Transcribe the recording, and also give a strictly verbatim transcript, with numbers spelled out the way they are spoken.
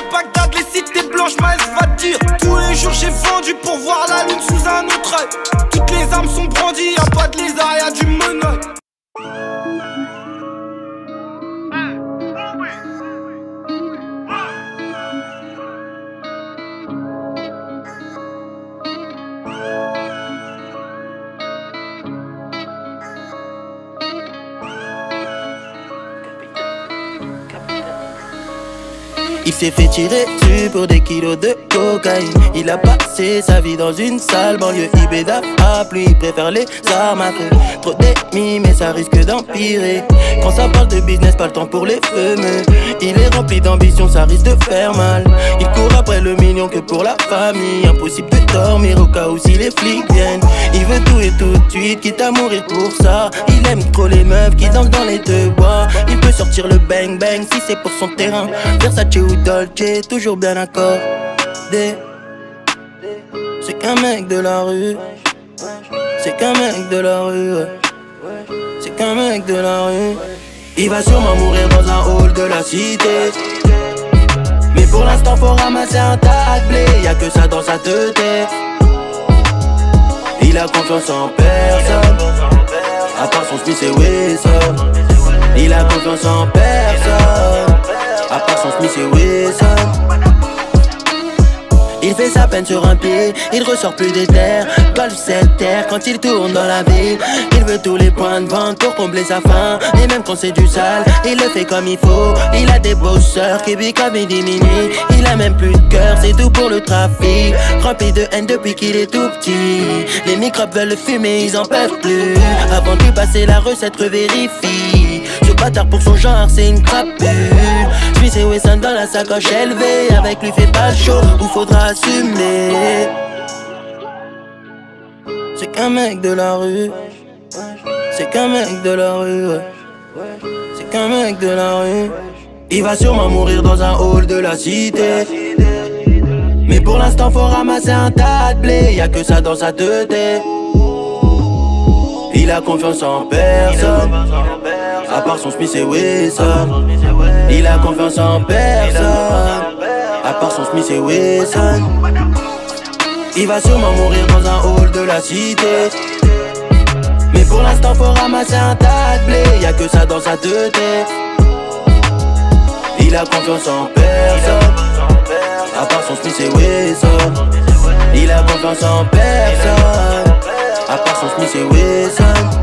Bagdad, les cités blanches, Maël va te dire. Tous les jours j'ai vendu pour voir la lune sous un autre œil. Toutes les armes sont brandies, y'a pas de lézard, y'a du menoil. Il s'est fait tirer dessus pour des kilos de cocaïne. Il a passé sa vie dans une sale banlieue. Ibeda a plus, il préfère les armes à feu. Trop d'ennemis mais ça risque d'empirer. Quand ça parle de business, pas le temps pour les fumeux. Il est rempli d'ambition, ça risque de faire mal. Il court après le million que pour la famille. Impossible de dormir au cas où si les flics viennent. Il veut tout et tout de suite, quitte à mourir pour ça. Il aime trop les meufs qui dansent dans les deux bois. Il peut sortir le bang bang si c'est pour son terrain. Versace ou Dolce, toujours bien accordé. C'est qu'un mec de la rue. C'est qu'un mec de la rue, ouais. C'est qu'un mec de la rue. Il va sûrement mourir dans un hall de la cité. Mais pour l'instant faut ramasser un tas de blé. Y'a que ça dans sa tête. Il a confiance en personne, à part son Smith et Wesson. Il a confiance en personne, à part son Smith et Wesson. Il fait sa peine sur un pied, il ressort plus des terres. Golf cette terre quand il tourne dans la ville. Il veut tous les points de vente pour combler sa faim. Et même quand c'est du sale, il le fait comme il faut. Il a des bosseurs qui vivent comme il diminue. Il a même plus de cœur, c'est tout pour le trafic. Rempli de haine depuis qu'il est tout petit. Les microbes veulent le fumer, ils en peuvent plus. Avant de lui passer la recette, revérifie. Ce bâtard pour son genre, c'est une crapule. Smith et Wesson dans la sacoche élevée. Avec lui fait pas chaud, ou faudra assumer. C'est qu'un mec de la rue. C'est qu'un mec de la rue, ouais. C'est qu'un mec de la rue. Il va sûrement mourir dans un hall de la cité. Mais pour l'instant faut ramasser un tas de blé. Y'a que ça dans sa tête. Il a confiance en personne, à part son Smith et Wesson. Il a confiance en personne, à part son Smith et Wesson. Il va sûrement mourir dans un hall de la cité. Mais pour l'instant faut ramasser un tas de blé. Y'a que ça dans sa tête. Il a confiance en personne, à part son Smith et Wesson. Il a confiance en personne, à part son Smith et Wesson.